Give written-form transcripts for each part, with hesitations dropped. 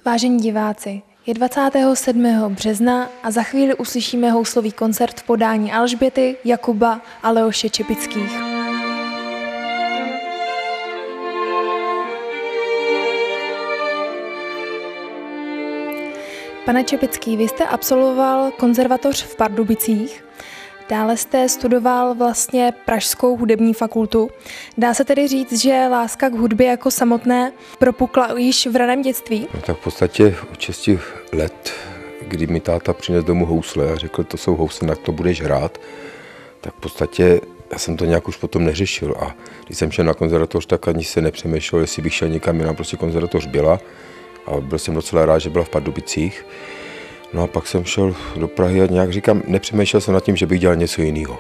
Vážení diváci, je 27. března a za chvíli uslyšíme houslový koncert v podání Alžběty, Jakuba a Leoše Čepických. Pane Čepický, vy jste absolvoval konzervatoř v Pardubicích, dále jste studoval vlastně Pražskou hudební fakultu. Dá se tedy říct, že láska k hudbě jako samotné propukla již v raném dětství? No, tak v podstatě od 6 let, kdy mi táta přinesl domů housle a řekl, to jsou housle, na to budeš hrát, tak v podstatě já jsem to nějak už potom neřešil. A když jsem šel na konzervatoř, tak ani se nepřemýšlel, jestli bych šel někam jinam, prostě konzervatoř byla. A byl jsem docela rád, že byla v Pardubicích. No a pak jsem šel do Prahy a nějak říkám, nepřemýšlel jsem nad tím, že bych dělal něco jiného.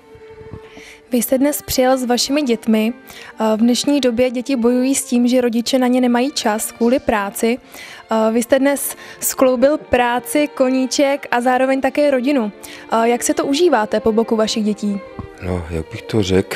Vy jste dnes přijel s vašimi dětmi. V dnešní době děti bojují s tím, že rodiče na ně nemají čas kvůli práci. Vy jste dnes skloubil práci, koníček a zároveň také rodinu. Jak se to užíváte po boku vašich dětí? No, jak bych to řekl,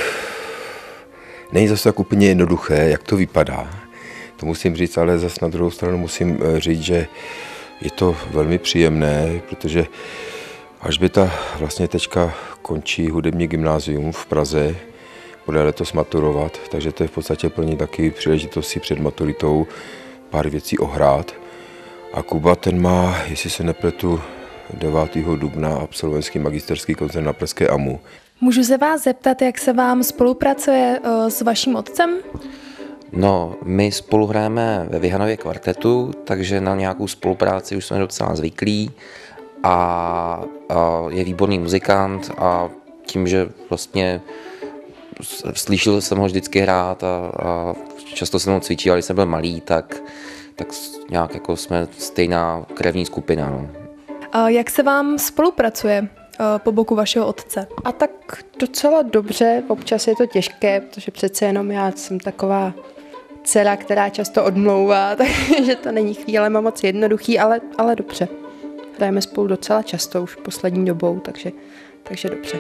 není zase tak úplně jednoduché, jak to vypadá. To musím říct, ale zase na druhou stranu musím říct, že je to velmi příjemné, protože Alžběta vlastně teďka končí hudební gymnázium v Praze, bude letos maturovat, takže to je v podstatě pro ní taky příležitost si před maturitou pár věcí ohrát. A Kuba ten má, jestli se nepletu, 9. dubna absolventský magisterský koncert na pražské AMU. Můžu se vás zeptat, jak se vám spolupracuje s vaším otcem? No, my spolu hrajeme ve Vyhanově kvartetu, takže na nějakou spolupráci už jsme docela zvyklí a je výborný muzikant a tím, že vlastně slyšel jsem ho vždycky hrát a často jsem ho cvičil, když jsem byl malý, tak nějak jako jsme stejná krevní skupina. No. Jak se vám spolupracuje po boku vašeho otce? A tak docela dobře, občas je to těžké, protože přece jenom já jsem taková dcera, která často odmlouvá, takže to není chvílema moc jednoduchý, ale dobře. Hrajeme spolu docela často už poslední dobou, takže dobře.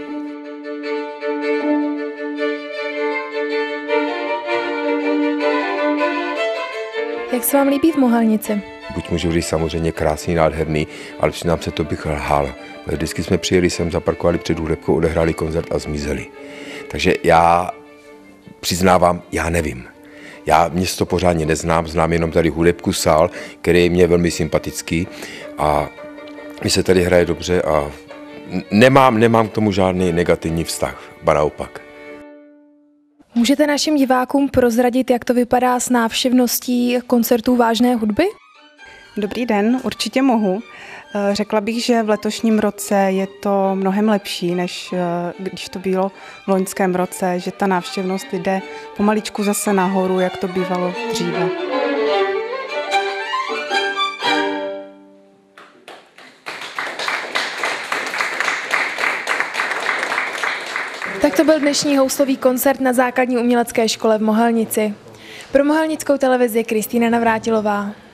Jak se vám líbí v Mohelnici? Buď můžu říct samozřejmě krásný, nádherný, ale přiznám se, to bych lhal. Vždycky jsme přijeli sem, zaparkovali před hudebkou, odehráli koncert a zmizeli. Takže já přiznávám, já nevím. Já město pořádně neznám, znám jenom tady hudebku, sál, který je mně velmi sympatický a mi se tady hraje dobře a nemám k tomu žádný negativní vztah, ba naopak. Můžete našim divákům prozradit, jak to vypadá s návštěvností koncertů vážné hudby? Dobrý den, určitě mohu. Řekla bych, že v letošním roce je to mnohem lepší, než když to bylo v loňském roce, že ta návštěvnost jde pomaličku zase nahoru, jak to bývalo dříve. Tak to byl dnešní houslový koncert na základní umělecké škole v Mohelnici. Pro Mohelnickou televizi Kristýna Navrátilová.